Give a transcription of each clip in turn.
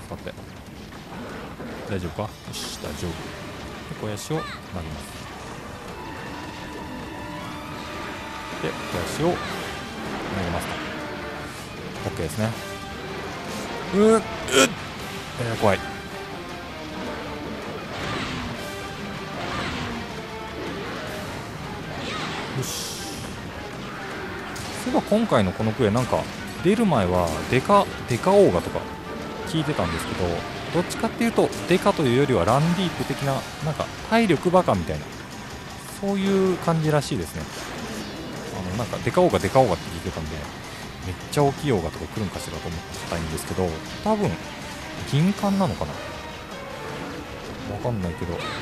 使って大丈夫か。よし大丈夫で小足を投げます。で小足を投げますと OK ですね。怖い。よし。そういえば今回のこのクエなんか出る前はデカオーガとか聞いてたんですけど、どっちかっていうとデカというよりはランディープ的な、なんか体力バカみたいな、そういう感じらしいですね。なんかデカオーガって聞いてたんで、めっちゃ大きいオーガとか来るんかしらと思ったんですけど、多分銀冠なのかな、わかんないけど、とり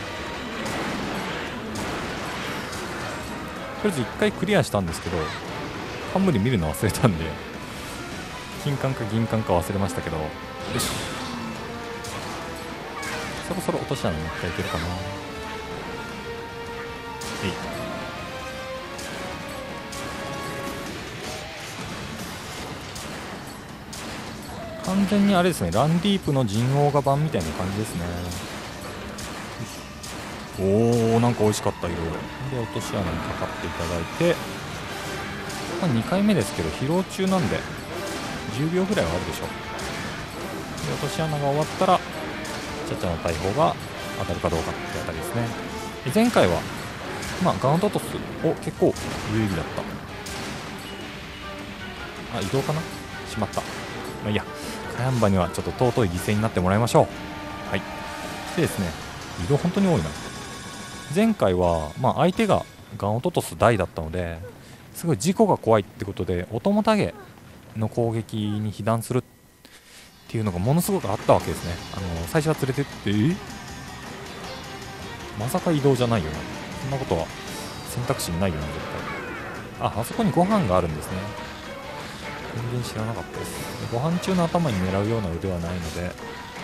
あえず1回クリアしたんですけど、冠見るの忘れたんで、金冠か銀冠か忘れましたけど、よし、そろそろ落とし穴に1回いけるかな。完全にあれですね、ランディープの陣王が版みたいな感じですね。おー、なんか美味しかった。いろいろで落とし穴にかかっていただいて、2回目ですけど疲労中なんで10秒ぐらいはあるでしょう。で落とし穴が終わったらチャチャの大砲が当たるかどうかってあたりですね。前回はガウントトスを結構有意義だった。移動かな、しまった。いいや、カヤンバにはちょっと尊い犠牲になってもらいましょう。はい。でですね、移動本当に多いな。前回は相手がガンオトトス大だったので、すごい事故が怖いってことでお供タゲの攻撃に被弾するっていうのがものすごくあったわけですね。最初は連れてってまさか移動じゃないよな、そんなことは選択肢にないよな絶対。あそこにご飯があるんですね。全然知らなかったです。ご飯中の頭に狙うような腕はないので、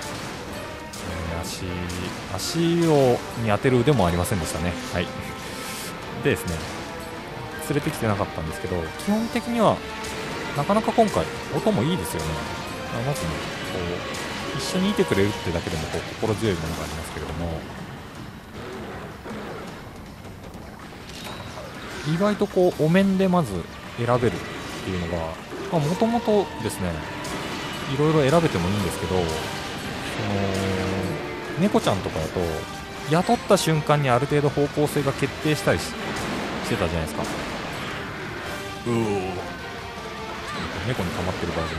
足に当てる腕もありませんでしたね。はい。でですね、連れてきてなかったんですけど、基本的にはなかなか今回音もいいですよね。まずね、一緒にいてくれるってだけでも心強いものがありますけれども、意外とお面でまず選べるっていうのが、もともとですね、いろいろ選べてもいいんですけど、猫ちゃんとかだと雇った瞬間にある程度方向性が決定したりしてたじゃないですか。猫に溜まってるバージョ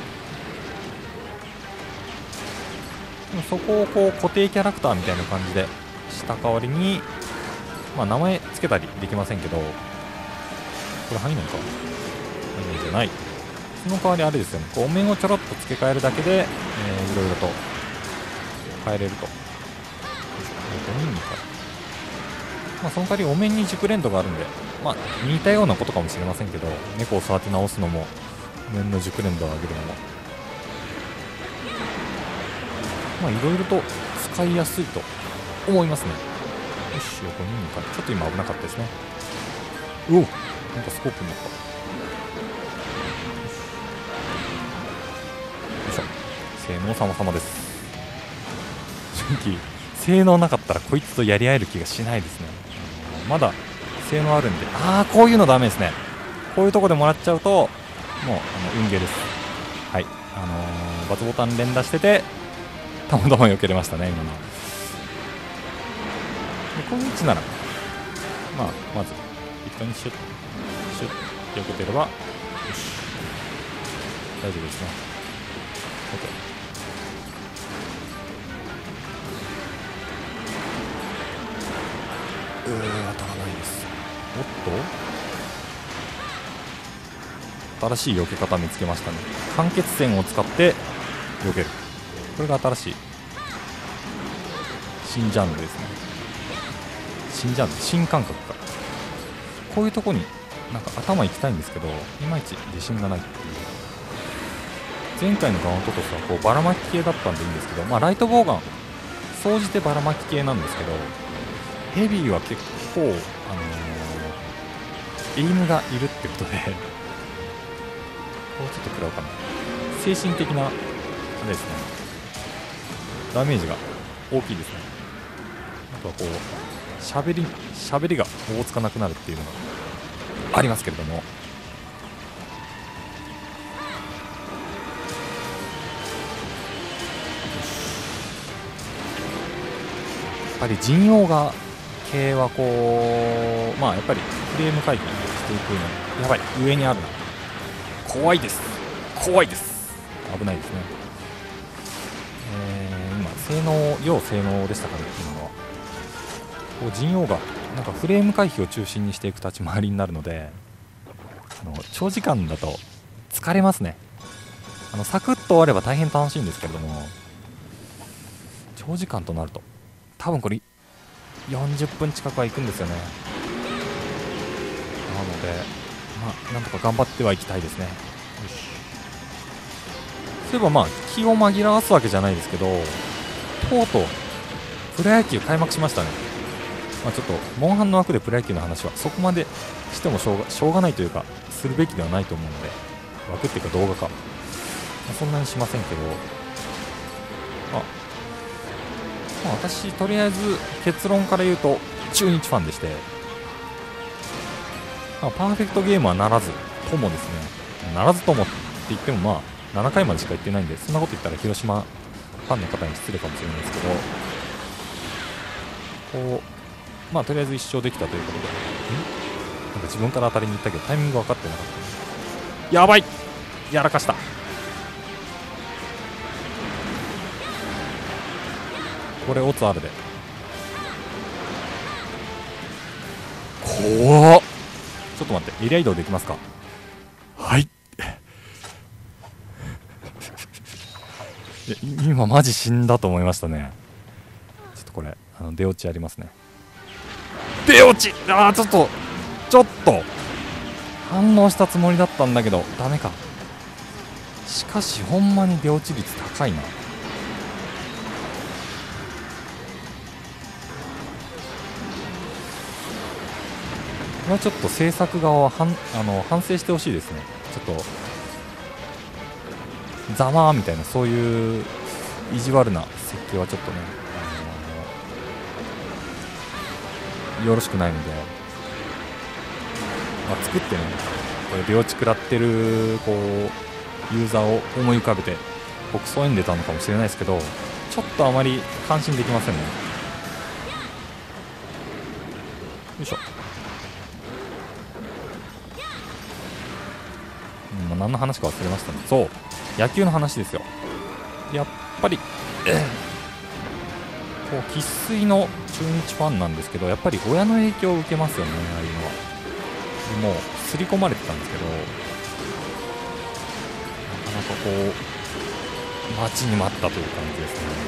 ンでもそこを固定キャラクターみたいな感じでした代わりに、名前つけたりできませんけど、これ入んないか、入んないじゃない。その代わりあれですよね、お面をちょろっと付け替えるだけで、いろいろと変えれると。5人にか、その代わりお面に熟練度があるんで、似たようなことかもしれませんけど、猫を育て直すのも面の熟練度を上げるのもいろいろと使いやすいと思いますね。よし、5人にか、ちょっと今危なかったですね。なんかスコープになった。よいしょ、性能様々です。正直性能なかったらこいつとやり合える気がしないですね。まだ性能あるんで、こういうのダメですね。こういうとこでもらっちゃうともう運ゲーです。はい、バツボタン連打しててたまたま避けれましたね今の。こういう位置ならまず適当にシュッシュッって避けてれば、よし、大丈夫ですね。 OK。当たらないです。おっと、新しい避け方見つけましたね。間欠線を使って避ける、これが新しい新ジャンルですね。新ジャンル、新感覚か。こういうとこになんか頭行きたいんですけど、いまいち自信がないっていう。前回のガンオトトスはばらまき系だったんでいいんですけど、ライトボウガン総じてばらまき系なんですけど、ヘビーは結構、エイムがいるってことでこうちょっと食らうかな。精神的なあれですね。 ダメージが大きいですね。あとはこう喋りがおぼつかなくなるっていうのがありますけれども、やっぱり陣容が系はこうやっぱりフレーム回避していくのやばい、上にあるな、怖いです、怖いです、危ないですね。今要性能でしたかね。今のはこう陣王がなんかフレーム回避を中心にしていく立ち回りになるので、長時間だと疲れますね。サクッと終われば大変楽しいんですけれども、長時間となると多分これ40分近くはいくんですよね。なのでなんとか頑張ってはいきたいですね。よし、そういえば気を紛らわすわけじゃないですけど、とうとうプロ野球開幕しましたね。ちょっとモンハンの枠でプロ野球の話はそこまでしてもしょうがないというか、するべきではないと思うので、枠っていうか動画か、そんなにしませんけど、私とりあえず結論から言うと中日ファンでして、パーフェクトゲームはならずともですね、ならずともって言っても7回までしか行ってないんで、そんなこと言ったら広島ファンの方に失礼かもしれないですけど、こうとりあえず1勝できたということで、なんか自分から当たりに行ったけどタイミング分かってなかった。やばい、やらかした。これオツあるで、怖っ。ちょっと待って、エリア移動できますか。はい。今マジ死んだと思いましたね。ちょっとこれ出落ちありますね。出落ち、ちょっと反応したつもりだったんだけどダメか。しかしほんまに出落ち率高いな。これはちょっと制作側は反省してほしいですね。ちょっとざまーみたいな、そういう意地悪な設計はちょっとね、よろしくないので、作ってね、これ出落ち食らってるこうユーザーを思い浮かべて僕そう読んでたのかもしれないですけど、ちょっとあまり感心できませんね。よいしょ。何の話か忘れましたね。そう、野球の話ですよ。やっぱりこう生粋の中日ファンなんですけど、やっぱり親の影響を受けますよね。ああいうのはもう刷り込まれてたんですけど、なかなかこう待ちに待ったという感じですね。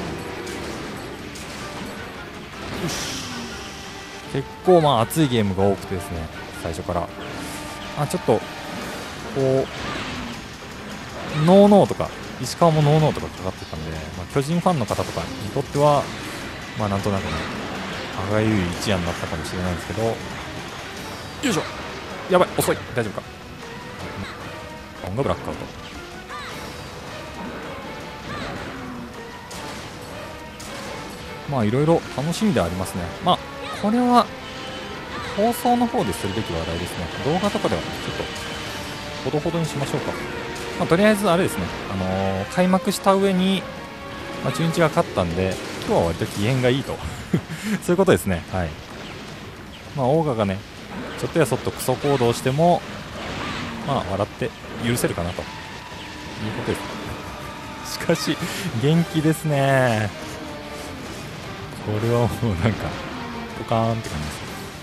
よし、結構熱いゲームが多くてですね、最初からちょっとこうノーノーとか石川もノーノーとかかかってたんで、巨人ファンの方とかにとってはなんとなくね、歯がゆい一夜になったかもしれないんですけど、よいしょ、やばい、遅い、大丈夫か。音がブラックアウト。いろいろ楽しみではありますね。これは放送の方でするべき話題ですね。動画とかではちょっとほどほどにしましょうか。とりあえずあれですね、開幕した上に、中日が勝ったんで今日は割と機嫌がいいとそういうことですね。はい。オーガがね、ちょっとやそっとクソ行動しても笑って許せるかなということです。しかし元気ですね。これはもうなんかポカーンって感じです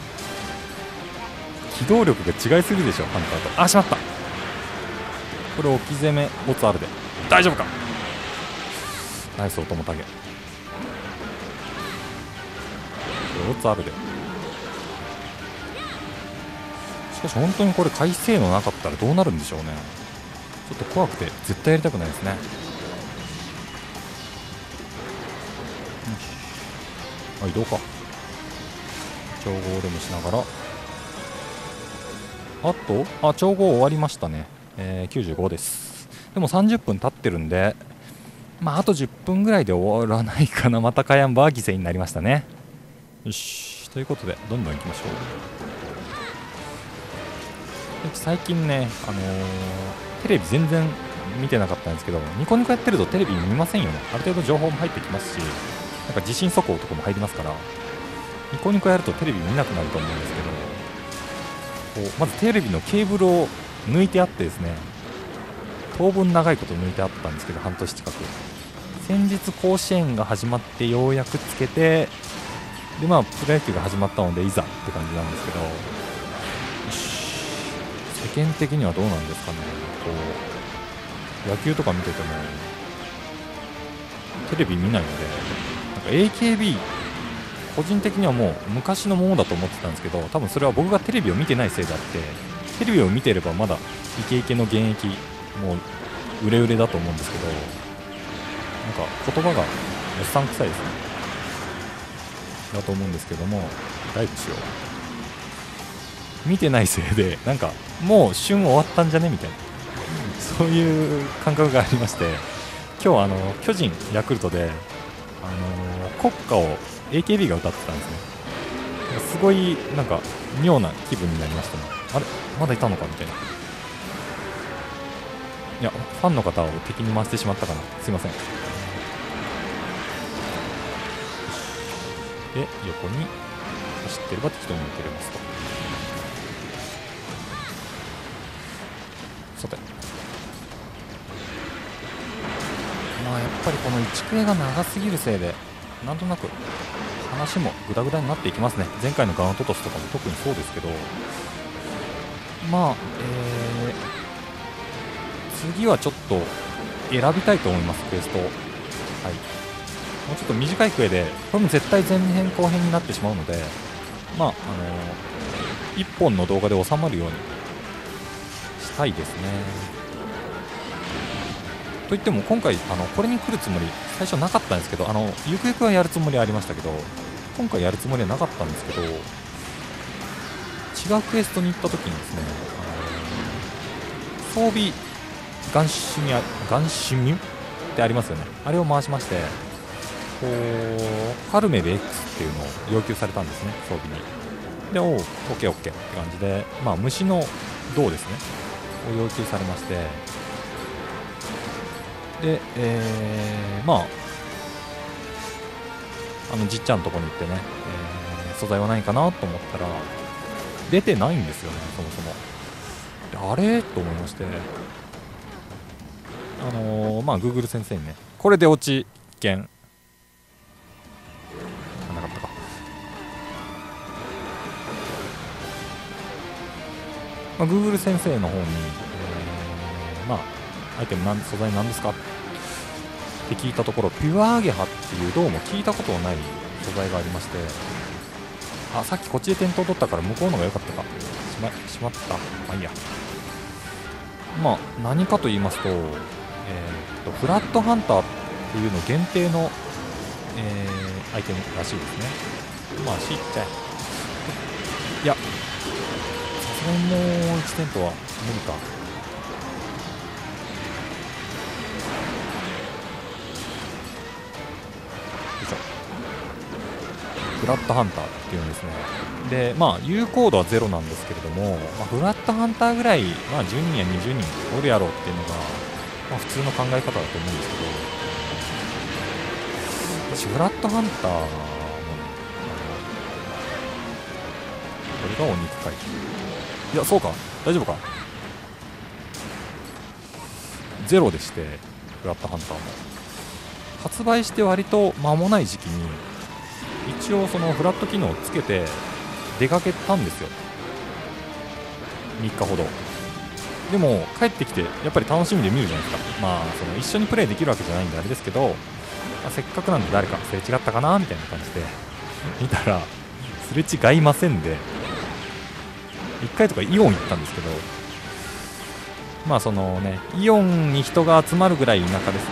。機動力が違いすぎるでしょ、ハンターと。しまった、これ置き攻めオツあるで大丈夫か。ナイス、おともたげ、これオツあるで。しかし本当にこれ回性能なかったらどうなるんでしょうね。ちょっと怖くて絶対やりたくないですね。移動か、調合でもしながら、調合終わりましたね。95です。でも30分経ってるんで、 あと10分ぐらいで終わらないかな。またカヤンバー犠牲になりましたね。よし、ということでどんどんいきましょう。最近ね、テレビ全然見てなかったんですけど、ニコニコやってるとテレビ見ませんよね。ある程度情報も入ってきますし、なんか地震速報とかも入りますから、ニコニコやるとテレビ見なくなると思うんですけど、まずテレビのケーブルを抜いてあってですね、当分長いこと抜いてあったんですけど、半年近く。先日甲子園が始まってようやくつけて、でプロ野球が始まったのでいざって感じなんですけど、世間的にはどうなんですかね。野球とか見ててもテレビ見ないので、なんか AKB 個人的にはもう昔のものだと思ってたんですけど、多分それは僕がテレビを見てないせいであって、テレビを見てればまだイケイケの現役もう売れ売れだと思うんですけど、なんか言葉がおっさん臭いですねだと思うんですけども、ダイブしよう。見てないせいでなんかもう旬終わったんじゃねみたいな、そういう感覚がありまして、今日巨人ヤクルトで、国歌を AKB が歌ってたんですね。すごいなんか妙な気分になりましたね。あれまだいたのかみたいな。いや、ファンの方を敵に回してしまったかな、すいません。で、横に走ってれば適当に受けれますと。さて、やっぱりこの1クエが長すぎるせいで、なんとなく話もグダグダになっていきますね。前回のガウントトスとかも特にそうですけど、次はちょっと選びたいと思います、クエストを。はい、もうちょっと短いクエで、これも絶対前編後編になってしまうので、1本の動画で収まるようにしたいですね。といっても今回これに来るつもり最初なかったんですけど、ゆくゆくはやるつもりはありましたけど、今回やるつもりはなかったんですけど、違うクエストに行った時にですね、装備ガンシミュってありますよね。あれを回しまして、ハルメル X っていうのを要求されたんですね、装備に。で、オッケーって感じで、虫の銅ですねを要求されまして、で、じっちゃんのとこに行ってね、素材はないかなと思ったら出てないんですよね、そもそも。で、あれと思いまして、Google 先生にね、これで落ち券なかったか、Google 先生の方に、アイテム素材なんですかって聞いたところ、ピュアアゲハっていうどうも聞いたことのない素材がありまして、さっきこっちで点灯取ったから向こうのが良かったか、しまった、いいや。何かと言いますと、フラットハンターっていうの限定の、アイテムらしいですね。足いっちゃえ。いや、さすがにもう1点とは無理か。フラットハンターっていうんですね。で、有効度は0なんですけれども、フラットハンターぐらい、10人や20人おるやろうっていうのが、普通の考え方だと思うんですけど、私フラットハンターの、これがお肉回避。いや、そうか、大丈夫か。0でして、フラットハンターも発売して割と間もない時期に一応そのフラット機能をつけて出かけたんですよ、3日ほど。でも帰ってきてやっぱり楽しみで見るじゃないですか。その一緒にプレイできるわけじゃないんであれですけど、せっかくなんで誰かすれ違ったかなみたいな感じで見たらすれ違いませんで、1回とかイオン行ったんですけど、そのね、イオンに人が集まるぐらい田舎ですね。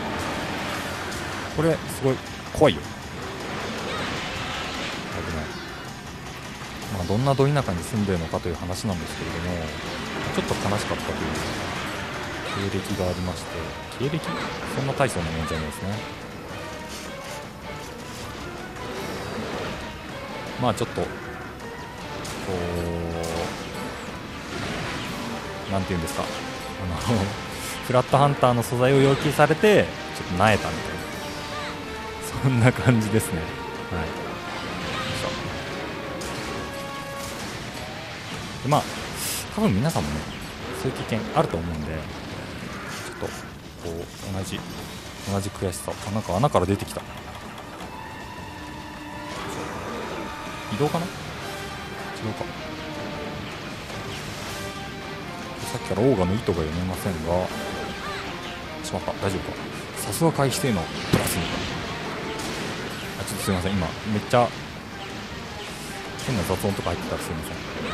これすごい怖いよ、危ない。どんなど田舎に住んでるのかという話なんですけれども、ちょっと悲しかったという経歴がありまして、経歴そんな大層なもんじゃないですね。まあちょっとなんていうんですか、フラットハンターの素材を要求されてちょっと萎えたみたいな、そんな感じですね。はい。でまあ多分皆さんもねそういう経験あると思うんで、ちょっとこう同じ悔しさ、なんか穴から出てきた。移動かな、違うか。さっきからオーガの意図が読めませんが、しまった、大丈夫か。さすが回避性能プラス2。ちょっとすいません、今めっちゃ変な雑音とか入ってたらすいません。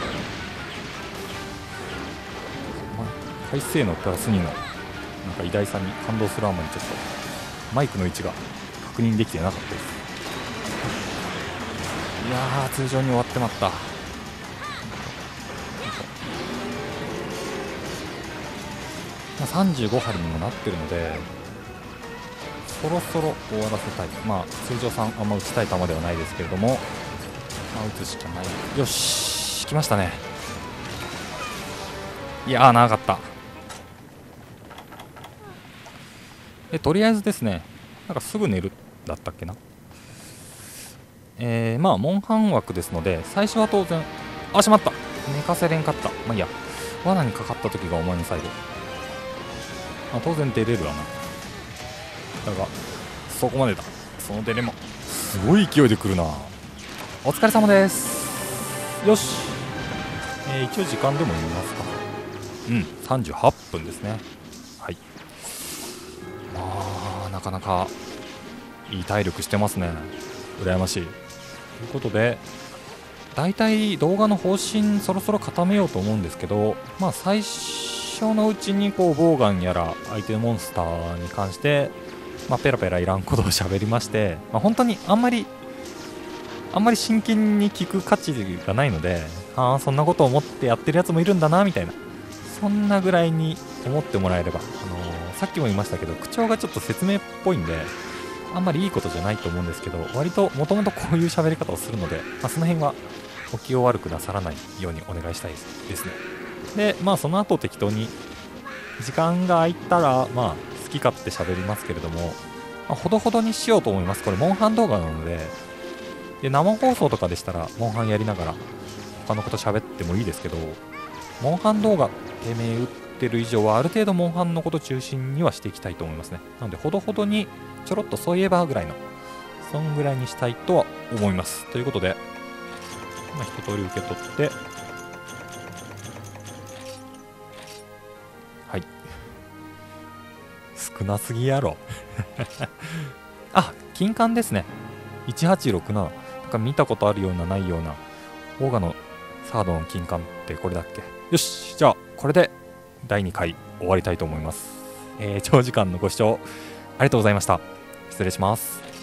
回避性能プラス2のなんか偉大さに感動するあまり、ちょっとマイクの位置が確認できてなかったです。いやー、通常に終わってまった。35針にもなってるので、そろそろ終わらせたい。まあ通常3あんま打ちたい球ではないですけれども、まあ、打つしかない。よし、来ましたね。いやー、長かった。とりあえずですね、なんかすぐ寝るだったっけな。まあモンハン枠ですので、最初は当然、あ、しまった、寝かせれんかった。まあいいや、罠にかかった時がお前の最後。まあ、当然出れるわな。だがそこまでだ。その出れもすごい勢いで来るな。お疲れ様です。よし、一応時間でも見ますか。38分ですね。はい。まあなかなかいい体力してますね。羨ましい。ということで、だいたい動画の方針そろそろ固めようと思うんですけど、まあ最初のうちにこうボウガンやら相手のモンスターに関して、まあ、ペラペラいらんことを喋りまして、まあ、本当にあんまり真剣に聞く価値がないので、ああそんなことを思ってやってるやつもいるんだなみたいな、そんなぐらいに思ってもらえれば、さっきも言いましたけど口調がちょっと説明っぽいんであんまりいいことじゃないと思うんですけど、割ともともとこういう喋り方をするので、まあ、その辺はお気を悪くなさらないようにお願いしたいですね。でまあその後適当に時間が空いたらまあ好き勝手喋りますけれども、まあ、ほどほどにしようと思います。これモンハン動画なので、生放送とかでしたらモンハンやりながら他のこと喋ってもいいですけど、モンハン動画てめえ打ってる以上はある程度モンハンのこと中心にはしていきたいと思いますね。なのでほどほどにちょろっとそういえばぐらいの、そんぐらいにしたいとは思います。ということで、まあ、一通り受け取って、はい、少なすぎやろあ、金冠ですね。1867。なんか見たことあるようなないような、オーガのサードの金冠ってこれだっけ。よし、じゃあこれで第2回終わりたいと思います。長時間のご視聴ありがとうございました。失礼します。